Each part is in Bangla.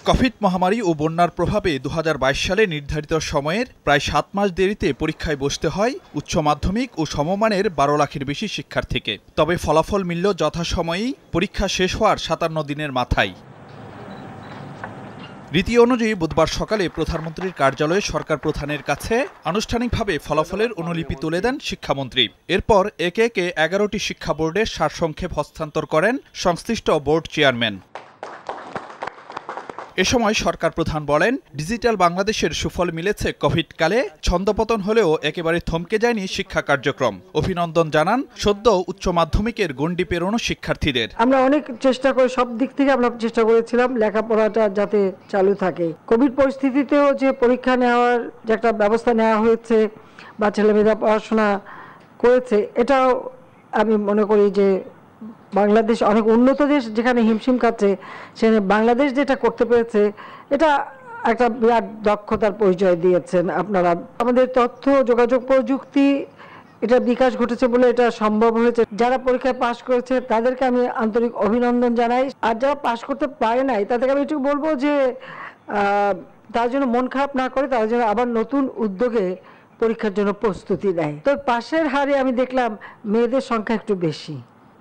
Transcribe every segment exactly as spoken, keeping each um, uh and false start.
কোভিড মহামারী ও বন্যার প্রভাবে দু হাজার বাইশ সালে নির্ধারিত সময়ের প্রায় সাত মাস দেরিতে পরীক্ষায় বসতে হয় উচ্চ মাধ্যমিক ও সমমানের বারো লাখের বেশি শিক্ষার্থীকে। তবে ফলাফল মিলল যথাসময়েই পরীক্ষা শেষ হওয়ার সাতান্ন দিনের মাথায়। রীতি অনুযায়ী বুধবার সকালে প্রধানমন্ত্রীর কার্যালয়ে সরকার প্রধানের কাছে আনুষ্ঠানিকভাবে ফলাফলের অনুলিপি তুলে দেন শিক্ষামন্ত্রী। এরপর একে একে এগারোটি শিক্ষা বোর্ডের সারসংক্ষেপ হস্তান্তর করেন সংশ্লিষ্ট বোর্ড চেয়ারম্যান। এ সময় সরকার প্রধান বলেন, ডিজিটাল বাংলাদেশের সুফল মিলেছে কোভিডকালে, ছন্দপতন হলেও একেবারে থমকে যায়নি শিক্ষা কার্যক্রম। অভিনন্দন জানান সদ্য উচ্চ মাধ্যমিকের গণ্ডি পেরোনো শিক্ষার্থীদের। আমরা অনেক চেষ্টা করে সব দিক থেকে আমরা চেষ্টা করেছিলাম লেখাপড়াটা যাতে চালু থাকে। কোভিড পরিস্থিতিতেও যে পরীক্ষা নেওয়ার যে একটা ব্যবস্থা নেওয়া হয়েছে বা ছেলেমেয়েরা পড়াশোনা করেছে, এটাও আমি মনে করি যে বাংলাদেশ অনেক উন্নত দেশ, যেখানে হিমশিম খাচ্ছে সেখানে বাংলাদেশ যেটা করতে পেরেছে এটা একটা বিরাট দক্ষতার পরিচয় দিয়েছেন আপনারা। আমাদের তথ্য যোগাযোগ প্রযুক্তি এটা বিকাশ ঘটেছে বলে এটা সম্ভব হয়েছে। যারা পরীক্ষায় পাশ করেছে তাদেরকে আমি আন্তরিক অভিনন্দন জানাই, আর যারা পাশ করতে পারে নাই তাদেরকে আমি একটু বলবো যে তার জন্য মন খারাপ না করে তার জন্য আবার নতুন উদ্যোগে পরীক্ষার জন্য প্রস্তুতি নেয়। তো পাশের হারে আমি দেখলাম মেয়েদের সংখ্যা একটু বেশি,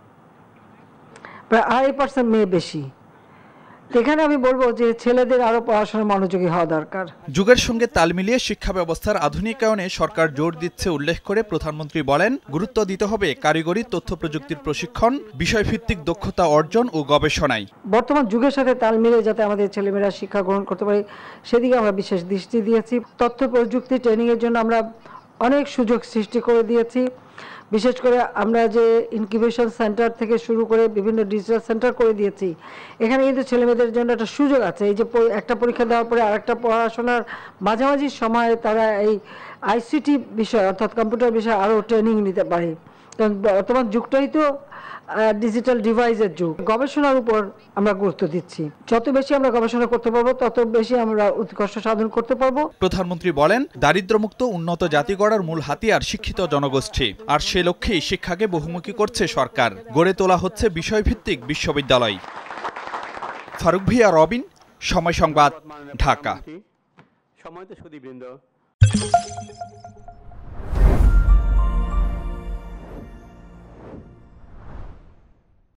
প্রায় আড়াই পার্সেন্ট মেয়ে বেশি। এখানে আমি বলবো যে ছেলেদের আরো পড়াশোনার মনোযোগী হওয়া দরকার। যুগের সঙ্গে তাল মিলিয়ে শিক্ষা ব্যবস্থার আধুনিকায়নে সরকার জোর দিচ্ছে উল্লেখ করে প্রধানমন্ত্রী বলেন, গুরুত্ব দিতে হবে কারিগরি তথ্য প্রযুক্তির প্রশিক্ষণ, বিষয়ভিত্তিক দক্ষতা অর্জন ও গবেষণায়। বর্তমান যুগের সাথে তাল মিলিয়ে যাতে আমাদের ছেলেমেয়েরা শিক্ষা গ্রহণ করতে পারে সেদিকে আমরা বিশেষ দৃষ্টি দিয়েছি। তথ্য প্রযুক্তি ট্রেনিং এর জন্য আমরা অনেক সুযোগ সৃষ্টি করে দিয়েছি। বিশেষ করে আমরা যে ইনকিউবেশন সেন্টার থেকে শুরু করে বিভিন্ন ডিজিটাল সেন্টার করে দিয়েছি। এখানে কিন্তু ছেলেমেয়েদের জন্য একটা সুযোগ আছে, এই যে একটা পরীক্ষা দেওয়ার পরে আরেকটা পড়াশোনার মাঝামাঝি সময়ে তারা এই আইসিটি বিষয় অর্থাৎ কম্পিউটার বিষয়ে আরও ট্রেনিং নিতে পারে। কারণ বর্তমান যুগটাই তো ডিজিটাল ডিভাইসের যুগ। গবেষণার উপর আমরা গুরুত্ব দিচ্ছি। যত বেশি আমরা গবেষণা করতে পারবো তত বেশি আমরা উৎকর্ষ সাধন করতে পারবো। প্রধানমন্ত্রী বলেন, দারিদ্র্যমুক্ত উন্নত জাতি গড়ার মূল হাতিয়ার শিক্ষিত জনগোষ্ঠী, আর সে লক্ষ্যেই শিক্ষাকে বহুমুখী করছে সরকার। গড়ে তোলা হচ্ছে বিষয়ভিত্তিক বিশ্ববিদ্যালয়। ফারুক ভিয়া, রবিন, সময় সংবাদ, ঢাকা।